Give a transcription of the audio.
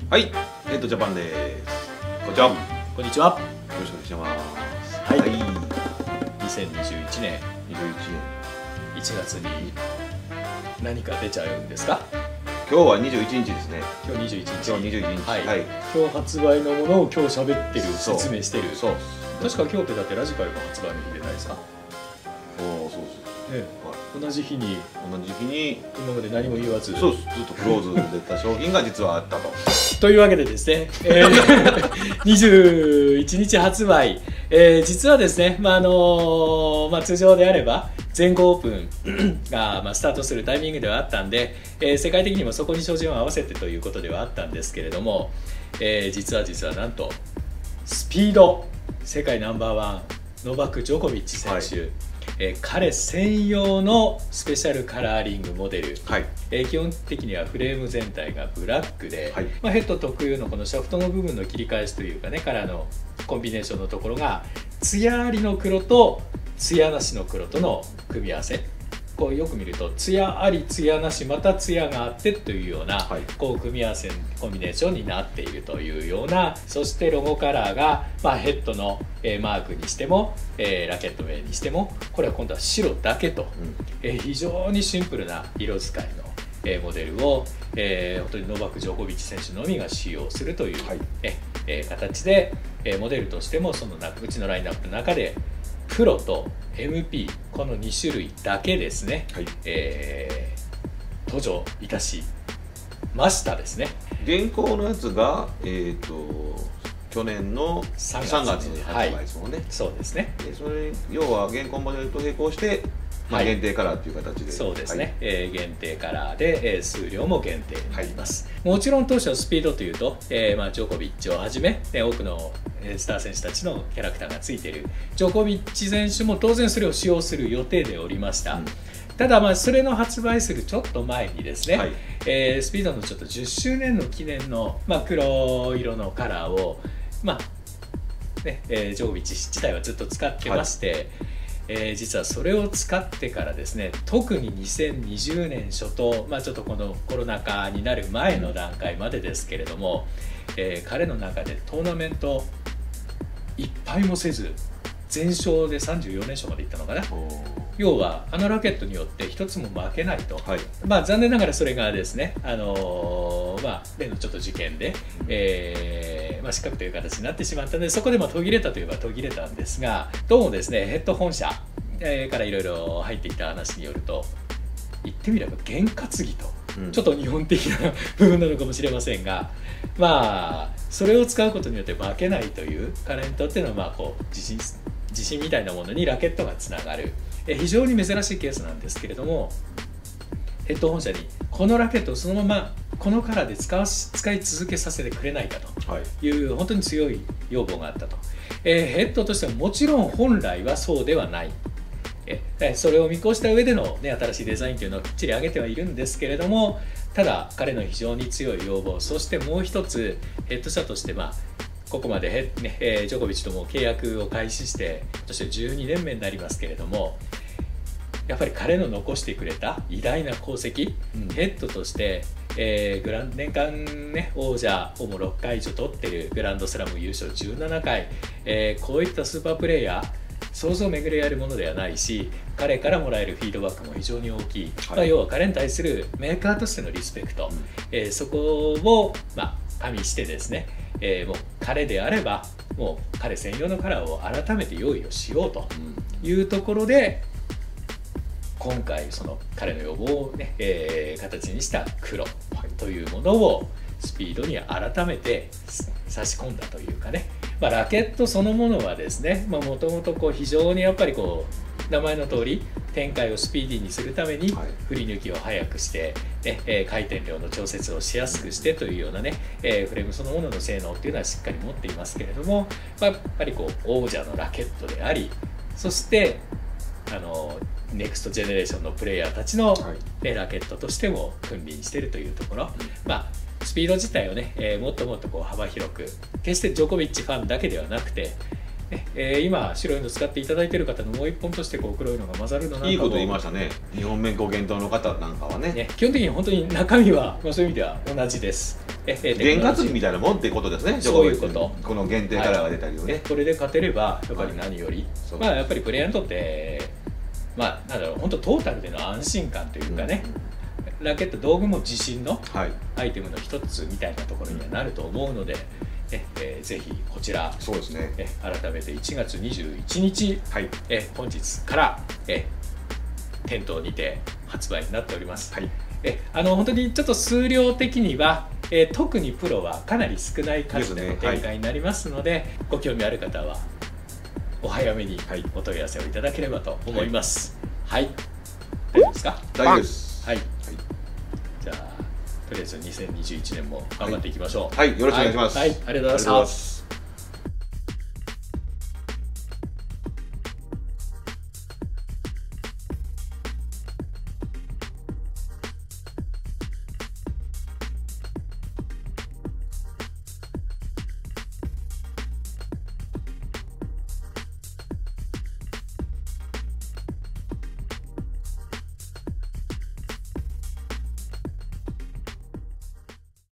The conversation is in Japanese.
はい、ジャパンです。こんにちは。 こんにちは。 よろしくお願いします。 はい。2021年 21 1月に何か出ちゃうんですか？ 年。今日は21日ですね。 今日21日。 今日21日。 はい。 はい。 今日発売のものを今日喋ってる、 そう説明してる。 そう。 確か今日ってだってラジカルも発売の日でないですか？ おお、そうです。 ね、同じ日に同じ日に今まで何も言わず。 そうです。ずっとクローズで出た商品が実はあったと。 というわけでですね、21日発売、実はですね、通常であれば全豪オープンが、スタートするタイミングではあったんで、世界的にもそこに照準を合わせてということではあったんですけれども、実はなんとスピード世界ナンバーワンノバク・ジョコビッチ選手、はい、彼専用のスペシャルカラーリングモデル、はい、基本的にはフレーム全体がブラックで、はい、ヘッド特有のこのシャフトの部分の切り返しというかね、カラーのコンビネーションのところが艶ありの黒と艶なしの黒との組み合わせ、こうよく見ると艶あり艶なしまた艶があってというような、はい、こう組み合わせコンビネーションになっているというような、そしてロゴカラーが、ヘッドのマークにしてもラケット面にしてもこれは今度は白だけと、非常にシンプルな色使いのモデルを本当にノバク・ジョコビッチ選手のみが使用するという、はい、形でモデルとしてもそのうちのラインナップの中でプロと MP この2種類だけですね、はい、登場いたしましたですね。 現行のやつが、去年の3月に発売ですもんね、はい、 そうですね。 それ要は現行モデルと並行して限定カラーという形で、 そうですね、はい、限定カラーで、数量も限定になります、はい、もちろん当初のスピードというと、ジョコビッチをはじめ、多くのスター選手たちのキャラクターがついているジョコビッチ選手も当然それを使用する予定でおりました、ただそれの発売するちょっと前にですね、はい、スピードのちょっと10周年の記念の、黒色のカラーを、ジョコビッチ自体はずっと使ってまして、はい、実はそれを使ってからですね、特に2020年初頭、ちょっとこのコロナ禍になる前の段階までですけれども、彼の中でトーナメント1敗もせず全勝で34連勝までいったのかな。要はラケットによって一つも負けないと、はい、残念ながらそれがですね、例のちょっと事件で、失格という形になってしまったので、そこで途切れたといえば途切れたんですが、どうもですねヘッド本社、からいろいろ入ってきた話によると、言ってみれば験担ぎと、ちょっと日本的な部分なのかもしれませんが、それを使うことによって負けないという彼にとっての自信みたいなものにラケットがつながる、非常に珍しいケースなんですけれども、ヘッド本社にこのラケットをそのままこのカラーで使い続けさせてくれないかという、本当に強い要望があったと。ヘッドとしてはもちろん本来はそうではない、それを見越した上での、新しいデザインというのをきっちり上げてはいるんですけれども、ただ彼の非常に強い要望、そしてもう一つヘッド社としてここまでジョコビッチとも契約を開始して今年で12年目になりますけれども、やっぱり彼の残してくれた偉大な功績、ヘッドとして、年間、王者をも6回以上取っている、グランドスラム優勝17回、こういったスーパープレーヤー想像巡り合えるものではないし、彼からもらえるフィードバックも非常に大きい、要は彼に対するメーカーとしてのリスペクト、そこを加味してですね、もう彼であればもう彼専用のカラーを改めて用意をしようというところで、今回その彼の要望を形にした黒というものをスピードに改めて差し込んだというかね、ラケットそのものはですね、もともと非常にやっぱり名前の通り展開をスピーディーにするために振り抜きを速くして、回転量の調節をしやすくしてというようなフレームそのものの性能っていうのはしっかり持っていますけれども、やっぱり王者のラケットであり、そしてネクストジェネレーションのプレイヤーたちの、ラケットとしても君臨しているというところ、スピード自体をね、もっともっと幅広く、決してジョコビッチファンだけではなくて、 今白いの使っていただいている方のもう一本としてこう黒いのが混ざるのなんかもいいこと言いましたね。日本面工検討の方なんかはね、 基本的に本当に中身は、そういう意味では同じです。 験担ぎみたいなもんってことですね。 そういうこと。 この限定カラーが出たりをね、 これで勝てればやっぱり何より、やっぱりプレイヤーにとってなんだろう、本当トータルでの安心感というかね、ラケット道具も自信のアイテムの一つみたいなところにはなると思うので、ぜひこちら、そうですね、改めて1月21日、本日から、店頭にて発売になっております。本当にちょっと数量的には、特にプロはかなり少ない数での展開になりますので、ご興味ある方はお早めにお問い合わせをいただければと思います。大丈夫ですか？ 大丈夫です。 じゃあとりあえず2021年も頑張っていきましょう。 よろしくお願いします。 ありがとうございます。